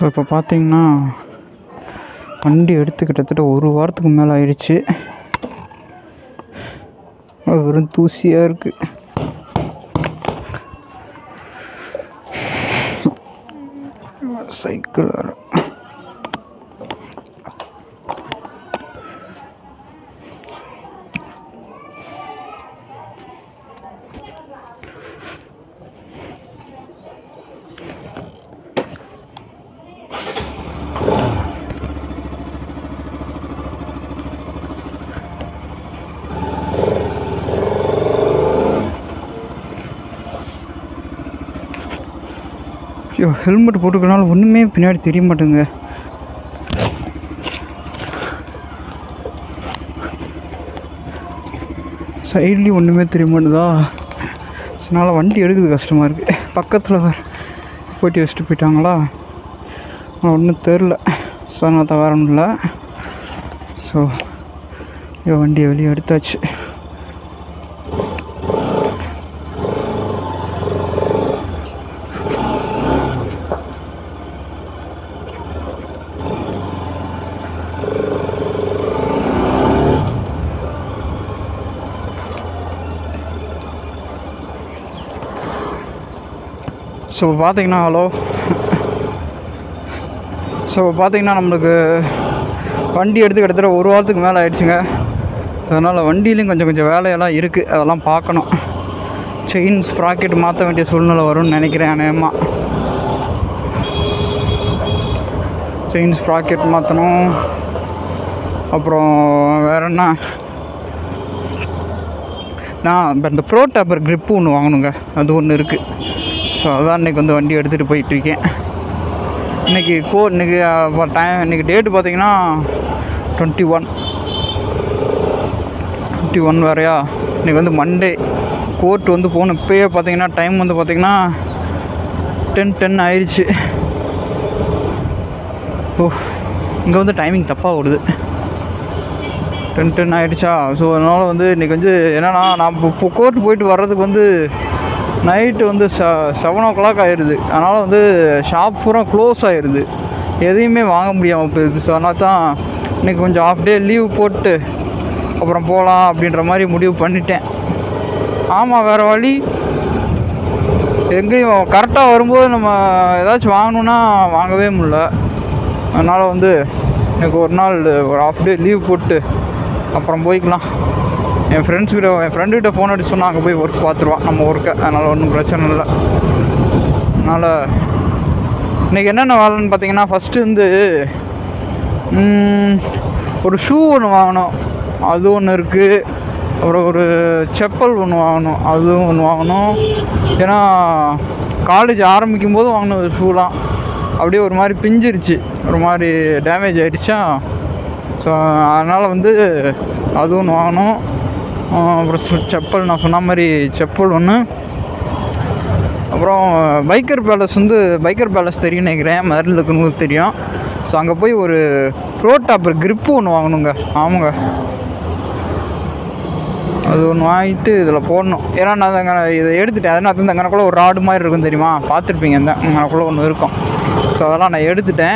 இப்போ பார்த்தீங்கன்னா வண்டி எடுத்து கிட்டத்தட்ட ஒரு வாரத்துக்கு மேலே ஆயிடுச்சு. வெறும் தூசியாக இருக்குது. சைக்கிள் வேறு. ஹெல்மெட் போட்டுக்கிறனால ஒன்றுமே பின்னாடி தெரிய மாட்டேங்க. சைட்லேயும் ஒன்றுமே தெரிய மாட்டேதா. அதனால் வண்டி எடுக்கிறது கஷ்டமாக இருக்குது. பக்கத்தில் வேறு போய்ட்டு வச்சுட்டு போயிட்டாங்களா, ஒன்றும் தெரில. ஸோ அதனால் தான் வேற ஒன்றும் இல்லை. ஸோ வண்டியை வெளியே எடுத்தாச்சு. ஸோ பார்த்தீங்கன்னா நம்மளுக்கு வண்டி எடுத்து கிட்டத்தட்ட ஒரு வாரத்துக்கு மேலே ஆயிடுச்சுங்க. அதனால் வண்டியிலையும் கொஞ்சம் வேலையெல்லாம் இருக்குது. அதெல்லாம் பார்க்கணும். செயின் ஸ்ப்ராக்கெட் மாற்ற வேண்டிய சூழ்நிலை வரும்னு நினைக்கிறேன். அநேகமாக செயின் ஸ்ப்ராக்கெட் மாற்றணும். அப்புறம் வேறு என்ன, நான் இப்போ இந்த ப்ரோ டேப்பர் க்ரிப்பு ஒன்று வாங்கணுங்க. அது ஒன்று இருக்குது. ஸோ அதான் இன்றைக்கி வந்து வண்டி எடுத்துகிட்டு போயிட்டுருக்கேன். இன்றைக்கி இன்றைக்கி டேட்டு பார்த்திங்கன்னா 21 வேறையா. இன்றைக்கி வந்து மண்டே. கோர்ட் வந்து போகணும். இப்போயே பார்த்திங்கன்னா டைம் வந்து பார்த்திங்கன்னா 10 ஆயிடுச்சு. இங்கே வந்து டைமிங் தப்பாக ஓடுது. 10 ஆகிடுச்சா. ஸோ அதனால் வந்து இன்றைக்கி வந்து என்னென்னா, நான் இப்போ கோர்ட் போயிட்டு வர்றதுக்கு வந்து நைட்டு வந்து 7 o'clock ஆயிடுது. அதனால் வந்து ஷாப் பூரா க்ளோஸ் ஆகிடுது. எதையுமே வாங்க முடியாமல் போயிடுது. ஸோ அதனால் தான் இன்றைக்கி கொஞ்சம் ஆஃப் டே லீவ் போட்டு அப்புறம் போகலாம் அப்படின்ற மாதிரி முடிவு பண்ணிட்டேன். ஆமாம், வேறு வழி. எங்கேயும் கரெக்டாக வரும்போது நம்ம ஏதாச்சும் வாங்கணுன்னா வாங்கவே முடியல. அதனால் வந்து எனக்கு ஒரு நாள் ஒரு ஆஃப் டே லீவ் போட்டு அப்புறம் போய்க்கலாம். என் ஃப்ரெண்டுக்கிட்ட ஃபோன் அடிச்சு சொன்னால் அங்கே போய் ஒர்க் பார்த்துருவான் நம்ம ஒர்க்கை. அதனால் ஒன்றும் பிரச்சனை இல்லை. அதனால் இன்றைக்கி என்னென்ன வேலைன்னு பார்த்தீங்கன்னா, ஃபஸ்ட்டு வந்து ஒரு ஷூ ஒன்று வாங்கணும். அது ஒன்று இருக்குது. அப்புறம் ஒரு செப்பல் ஒன்று வாங்கணும். அதுவும் ஒன்று வாங்கணும். ஏன்னா காலேஜ் ஆரம்பிக்கும் போது வாங்கின ஒரு ஷூலாம் அப்படியே ஒரு மாதிரி பிஞ்சிருச்சு, ஒரு மாதிரி டேமேஜ் ஆகிடுச்சா. ஸோ அதனால் வந்து அது ஒன்று வாங்கணும். அப்புறம் செப்பல், நான் சொன்ன மாதிரி செப்பல் ஒன்று. அப்புறம் பைக்கர் பேலஸ் தெரியும் நினைக்கிறேன், மதுரையில் இருக்குன்னு தெரியும். ஸோ அங்கே போய் ஒரு ப்ரோ டேப்பர் க்ரிப்பு ஒன்று வாங்கணுங்க. ஆமாங்க, அது ஒன்று வாங்கிட்டு இதில் போடணும். ஏன்னா நான் இதை எடுத்துட்டேன். அதனால் அந்த அங்கனக்குள்ளே ஒரு ராடு மாதிரி இருக்கும் தெரியுமா, பார்த்துருப்பீங்க. அங்கனக்குள்ளே ஒன்று இருக்கும். ஸோ அதெல்லாம் நான் எடுத்துட்டேன்.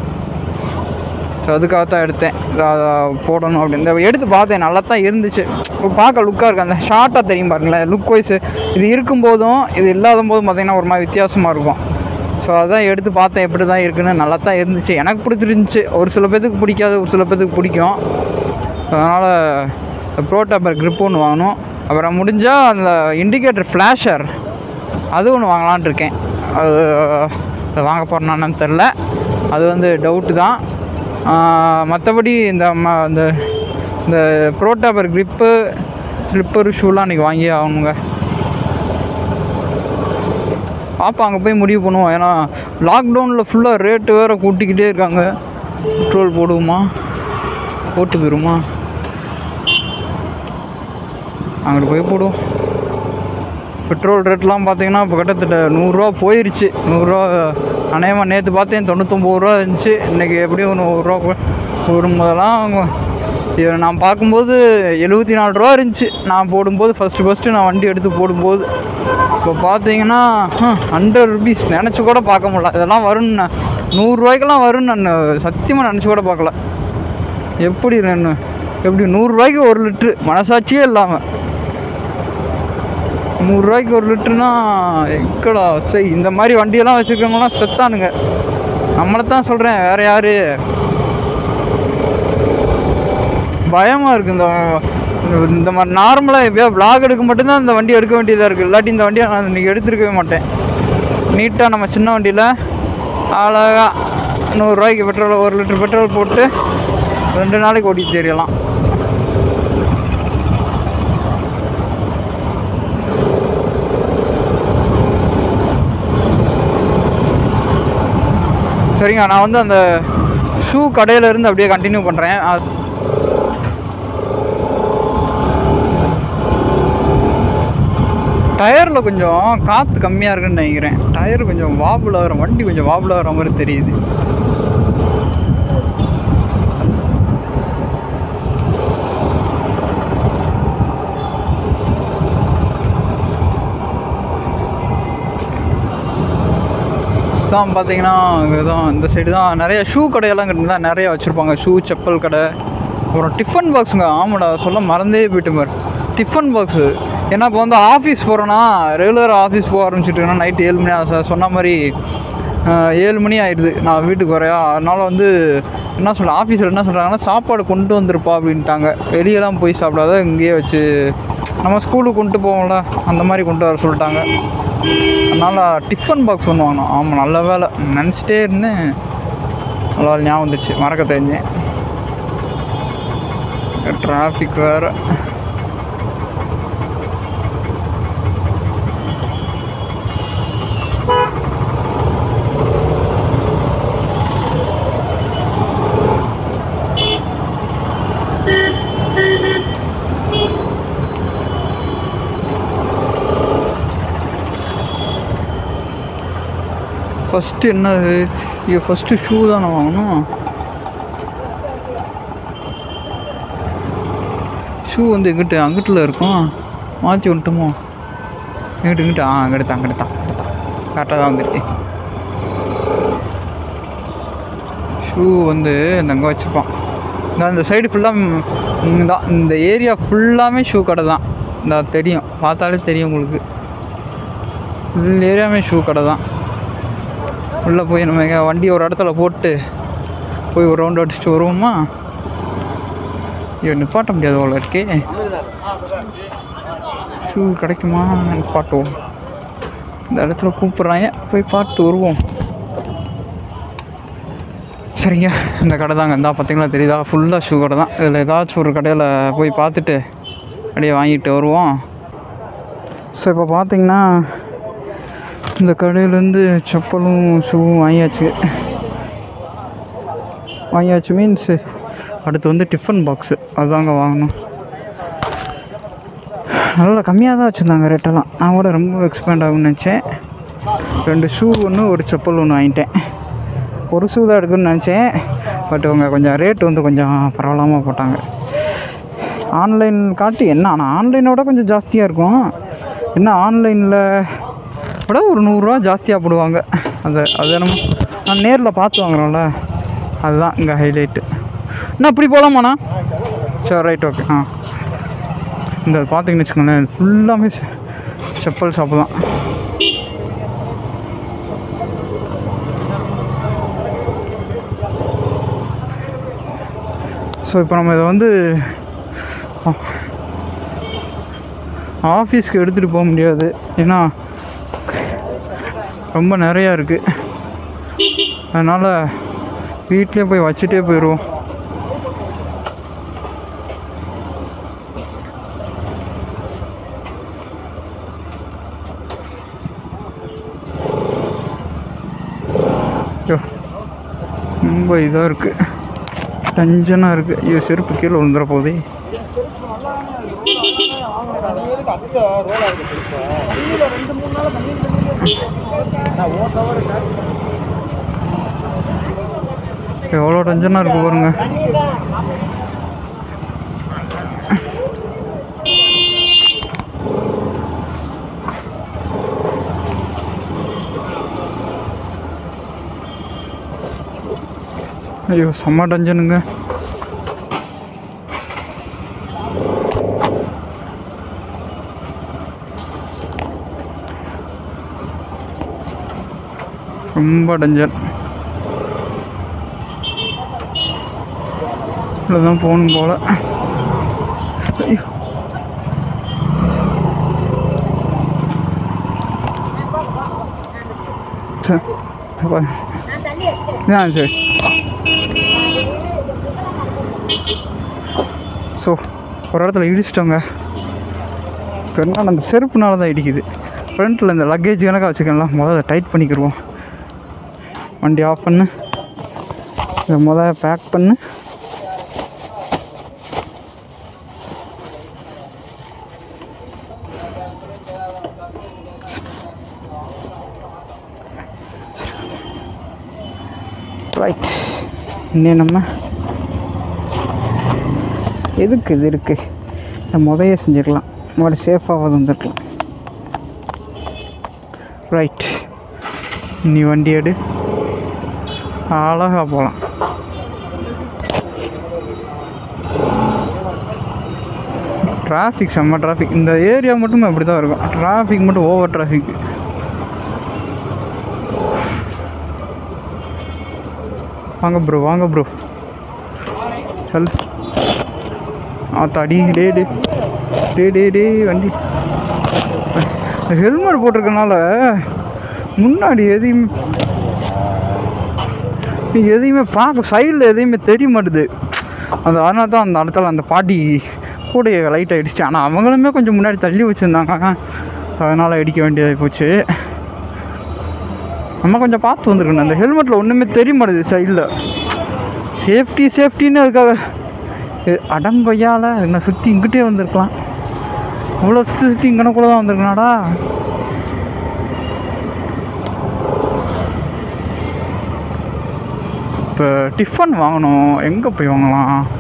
ஸோ அதுக்காகத்தான் எடுத்தேன். அதை போடணும் அப்படின்னு எடுத்து பார்த்தேன். நல்லா தான் இருந்துச்சு. பார்க்க லுக்காக இருக்குது. அந்த ஷார்ட்டாக தெரியும் பாருங்களேன், லுக் வைஸு. இது இருக்கும்போதும் இது இல்லாத போதும் பார்த்திங்கன்னா ஒரு மாதிரி வித்தியாசமாக இருக்கும். ஸோ அதான் எடுத்து பார்த்தேன் எப்படி தான் இருக்குன்னு. நல்லா தான் இருந்துச்சு. எனக்கு பிடிச்சிருந்துச்சி. ஒரு சில பேத்துக்கு பிடிக்காது, ஒரு சில பேத்துக்கு பிடிக்கும். அதனால் ப்ரோ டேப்பர் க்ரிப் ஒன்று வாங்கணும். அப்புறம் முடிஞ்சால் அந்த இண்டிகேட்டர் ஃப்ளாஷர் அது ஒன்று வாங்கலான் இருக்கேன். அது வாங்க போகிறேன்னு தெரில. அது வந்து டவுட்டு தான். மற்றபடி இந்த ப்ரோ டேப்பர் க்ரிப்பு, ஸ்லிப்பர், ஷூலாம் இன்றைக்கி வாங்கி ஆகணுங்க. பாப்பா அங்கே போய் முடிவு பண்ணுவோம். ஏன்னா லாக்டவுனில் ஃபுல்லாக ரேட்டு வேறு கூட்டிக்கிட்டே இருக்காங்க. பெட்ரோல் போடுவோமா, போட்டு போயிடுமா, அங்கிட்டு போய் போடுவோம். பெட்ரோல் ரேட்லாம் பார்த்திங்கன்னா இப்போ கிட்டத்தட்ட 100 ரூபா போயிடுச்சு. 100 ரூபா அநேகமாக நேற்று பார்த்தேன் 99 ரூபா இருந்துச்சு. இன்றைக்கி எப்படியும் 100 ரூபா வரும்போதெல்லாம் நான் பார்க்கும்போது 74 ரூபா இருந்துச்சு. நான் போடும்போது ஃபஸ்ட்டு நான் வண்டி எடுத்து போடும்போது. இப்போ பார்த்தீங்கன்னா 100 rupees நினச்சி கூட பார்க்க முடியல. இதெல்லாம் வரும்னு 100 ரூபாய்க்கெல்லாம் வரும்னு நான் சத்தியமாக நினச்சி கூட பார்க்கல. எப்படி 100 ரூபாய்க்கு 1 லிட்ரு, மனசாட்சியே இல்லாமல் 100 ரூபாய்க்கு 1 லிட்டருனா எக்கடா சரி. இந்த மாதிரி வண்டியெல்லாம் வச்சுருக்கவங்களாம் செத்தானுங்க. நம்மளை தான் சொல்கிறேன், வேறு யார்? பயமாக இருக்குது. இந்த மாதிரி நார்மலாக எப்போயா விளாக் எடுக்க மட்டும்தான் இந்த வண்டி எடுக்க வேண்டியதாக இருக்குது. இல்லாட்டி இந்த வண்டியை நான் இன்றைக்கி எடுத்துருக்கவே மாட்டேன். நீட்டாக நம்ம சின்ன வண்டியில் அழகாக 100 ரூபாய்க்கு பெட்ரோல், 1 லிட்டர் பெட்ரோல் போட்டு 2 நாளைக்கு ஓட்டி தெரியலாம். சரிங்க, நான் வந்து அந்த ஷூ கடையிலேருந்து அப்படியே கண்டினியூ பண்ணுறேன். டயரில் கொஞ்சம் காற்று கம்மியாக இருக்குன்னு நினைக்கிறேன். டயர் கொஞ்சம் வாபுல் ஆகிற, வண்டி கொஞ்சம் வாபுல் ஆகிற மாதிரி தெரியுது. தான் பார்த்தீங்கன்னா இதுதான் இந்த சைடு தான் நிறைய ஷூ கடையெல்லாம் கிட்டதான் நிறையா வச்சுருப்பாங்க. ஷூ, செப்பல் கடை, அப்புறம் டிஃபன் பாக்ஸுங்க. ஆமாடா, சொல்ல மறந்தே போயிட்டு பாரு, டிஃபன் பாக்ஸு. ஏன்னா இப்போ வந்து ஆஃபீஸ் போகிறேன்னா, ரெகுலராக ஆஃபீஸ் போக ஆரம்பிச்சிட்டுன்னா நைட்டு 7 மணி, சொன்ன மாதிரி 7 மணி ஆயிடுது நான் வீட்டுக்கு வரையா. அதனால் வந்து என்ன சொல்ல, ஆஃபீஸில் என்ன சொல்கிறாங்கன்னா, சாப்பாடு கொண்டு வந்துருப்பா அப்படின்ட்டாங்க. வெளியெல்லாம் போய் சாப்பிடாத, இங்கேயே வச்சு நம்ம ஸ்கூலுக்கு கொண்டு போவோம்ல, அந்த மாதிரி கொண்டு வர சொல்லிட்டாங்க. அதனால் டிஃபன் பாக்ஸ் ஒன்று வாங்கினோம். ஆமாம், நல்ல வேலை நினச்சிட்டே இருந்தேன், நல்லா ஞாபகம் வந்துச்சு, மறக்க தெரிஞ்சேன். டிராஃபிக் வேறு. ஃபஸ்ட்டு என்னது, இது ஃபஸ்ட்டு ஷூ தானே வாங்கணும். ஷூ வந்து அங்கிட்டில் இருக்கும், மாற்றி விட்டுமோ? இங்கிட்டு அங்கிட்டு தான் கரெக்டாக தான் வந்துருக்கு. ஷூ வந்து அங்கே வச்சுருப்பான். இந்த சைடு ஃபுல்லாக தான், இந்த ஏரியா ஃபுல்லாமே ஷூ கடை தான். இந்த தெரியும், பார்த்தாலே தெரியும் உங்களுக்கு, ஃபுல் ஏரியாவுமே ஷூ கடை தான். உள்ளே போய் நம்ம வண்டியை ஒரு இடத்துல போட்டு போய் ஒரு ரவுண்ட் அடிச்சுட்டு வருவோமா? ஐயோ, நிப்பாட்ட முடியாது அவ்வளோ இருக்கே. ஷூ கிடைக்குமா? நிப்பாட்டுவோம். இந்த இடத்துல கூப்பிட்றாங்க, போய் பார்த்து வருவோம். சரிங்க, இந்த கடை தாங்க. இருந்தால் பார்த்தீங்களா, தெரியுதா, ஃபுல்லாக ஷூ கடை தான். இதில் ஏதாச்சும் ஒரு கடையில் போய் பார்த்துட்டு அப்படியே வாங்கிட்டு வருவோம். ஸோ இப்போ பார்த்தீங்கன்னா இந்த கடையிலேருந்து செப்பலும் ஷூவும் வாங்கியாச்சு மீன்ஸு. அடுத்து வந்து டிஃபன் பாக்ஸு, அதுதாங்க வாங்கணும். நல்லா கம்மியாக தான் வச்சுருந்தாங்க ரேட்டெல்லாம். நான் கூட ரொம்ப எக்ஸ்பேண்ட் ஆகும்னு நினச்சேன். 2 ஷூ ஒன்று, ஒரு செப்பல் ஒன்று வாங்கிட்டேன். ஒரு ஷூ தான் எடுக்கணும்னு நினச்சேன், பட் அவங்க கொஞ்சம் ரேட்டு வந்து கொஞ்சம் பரவாயில்லாமல் போட்டாங்க. ஆன்லைன் காட்டி என்ன, ஆனால் ஆன்லைனோட கொஞ்சம் ஜாஸ்தியாக இருக்கும். என்ன ஆன்லைனில் கூட ஒரு 100 ரூபா ஜாஸ்தியாக போடுவாங்க. அது நம்ம நான் நேரில் பார்த்து வாங்குறோம்ல, அதுதான் இங்கே ஹைலைட்டு. என்ன அப்படி போகலாமாண்ணா? சரி, ரைட், ஓகே. இந்த பார்த்தீங்கன்னு வச்சுக்கோங்களேன், ஃபுல்லாமே செப்பல் ஷாப்பு தான். ஸோ இப்போ நம்ம இதை வந்து ஆஃபீஸ்க்கு எடுத்துகிட்டு போக முடியாது, ஏன்னா ரொம்ப நிறையா இருக்குது. அதனால் வீட்டிலே போய் வச்சுட்டே போயிடுவோம். ரொம்ப இதாக இருக்குது, டென்ஷனாக இருக்குது. ஐயோ, செருப்பு கீழே விழுந்துட போதே. எவ்வளோ டென்ஷனாக இருக்குது பாருங்க. ஐயோ செம்ம டஞ்சனுங்க. ரொம்ப டஞ்சன். இவ்வளோதான் போகணும் போல். ஐயோ சரி. ஸோ ஒரு இடத்துல இடிச்சிட்டோங்க. அந்த செருப்புனால தான் இடிக்குது. ஃப்ரண்ட்டில் இந்த லக்கேஜ் கணக்காக வச்சுக்கலாம். முதல்ல டைட் பண்ணிக்கிடுவோம். வண்டி ஆஃப் பண்ணு. இதை முதல்ல பேக் பண்ணு. ரைட். இன்னும் நம்ம எதுக்கு இது இருக்குது, இந்த முதைய செஞ்சுக்கலாம். மாதிரி சேஃபாக வந்துருக்கலாம். ரைட். நீ வண்டி எடு, அழகாக போகலாம். டிராஃபிக் செம்ம டிராஃபிக். இந்த ஏரியா மட்டும் அப்படி தான் இருக்கும். டிராஃபிக் மட்டும் ஓவர் டிராஃபிக். வாங்க ப்ரோ, வாங்க ப்ரோ. சொல். ஆத்தாடி. டே டே டே டே டே வண்டி. ஹெல்மெட் போட்டிருக்கனால முன்னாடி எதையுமே பார்க்க, சைடில் எதையுமே தெரிய மாட்டுது. அதனால தான் அந்த இடத்துல அந்த பாட்டி கூட லைட்டாக அடிச்சு. ஆனால் அவங்களுமே கொஞ்சம் முன்னாடி தள்ளி வச்சுருந்தாங்க. ஸோ அதனால் அடிக்க வேண்டியதாக போச்சு. நம்ம கொஞ்சம் பார்த்து வந்துருக்கணும். அந்த ஹெல்மெட்டில் ஒன்றுமே தெரிய மாட்டேது சைடில். சேஃப்டின்னு அதுக்காக அடங்கொய்யால் நான் சுற்றி இங்கிட்டே வந்திருக்கலாம். அவ்வளோ சுற்றி இங்கனக்குள்ளே தான் வந்திருக்கனாடா. இப்போ டிஃபன் வாங்கணும். எங்கே போய் வாங்கலாம்?